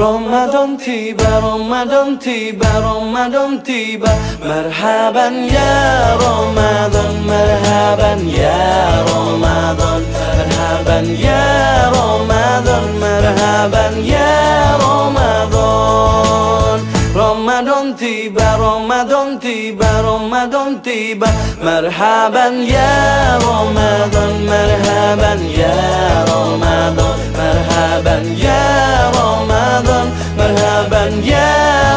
Ramadan tiba, Ramadan tiba, Ramadan tiba. Marhaban ya Ramadan, marhaban ya Ramadan, marhaban ya Ramadan, marhaban ya Ramadan. Ramadan tiba, Ramadan tiba, Ramadan tiba. Marhaban ya Ramadan, marhaban ya Ramadan, marhaban ya Ramadan, marhaban ya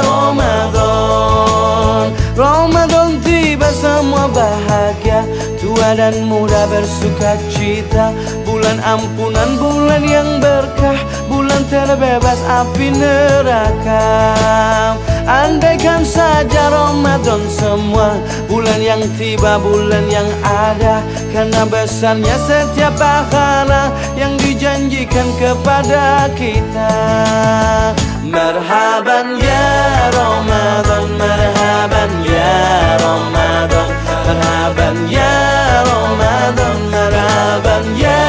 Ramadan. Ramadan tiba, semua bahagia, tua dan muda bersuka cita. Bulan ampunan, bulan yang berkah, bulan terbebas api neraka. Andaikan saja Ramadan semua, bulan yang tiba, bulan yang ada. Karena besarnya setiap pahala yang dijanjikan kepada kita. Marhaban ya Ramadan, marhaban ya Ramadan, marhaban ya Ramadan, marhaban ya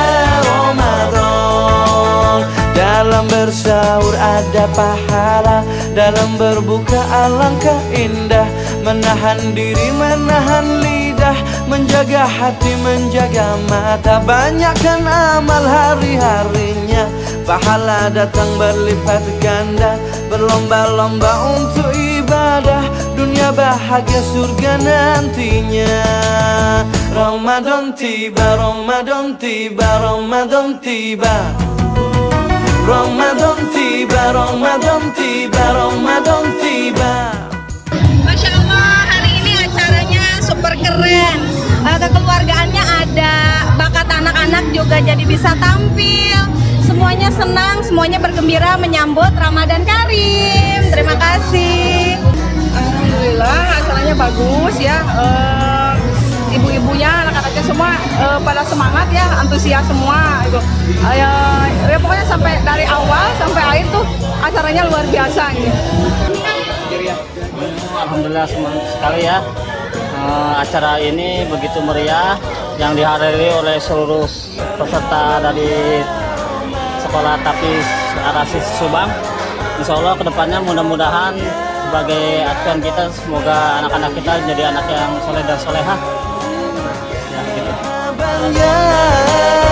Ramadan. Dalam bersahur ada pahala, dalam berbuka alangkah indah. Menahan diri, menahan lidah, menjaga hati, menjaga mata. Banyakkan amal hari-harinya, pahala datang berlipat ganda. Berlomba-lomba untuk ibadah, dunia bahagia surga nantinya. Ramadan tiba, Ramadan tiba, Ramadan tiba. Ramadan tiba, Ramadan tiba, Ramadan tiba. Masya Allah, hari ini acaranya super keren. Kekeluargaannya ada, bakat anak-anak juga jadi bisa tampil. Semuanya senang, semuanya bergembira menyambut Ramadan Karim. Terima kasih. Alhamdulillah acaranya bagus ya. Ibu-ibunya, anak-anaknya semua pada semangat ya, antusias semua itu. Ya pokoknya sampai dari awal sampai akhir tuh acaranya luar biasa gitu. Alhamdulillah semangat sekali ya. Acara ini begitu meriah yang dihadiri oleh seluruh peserta dari Sekolah Tapis Arasis Subang. Insya Allah kedepannya mudah-mudahan sebagai acuan kita, semoga anak-anak kita jadi anak yang soleh dan solehah. Ya, gitu.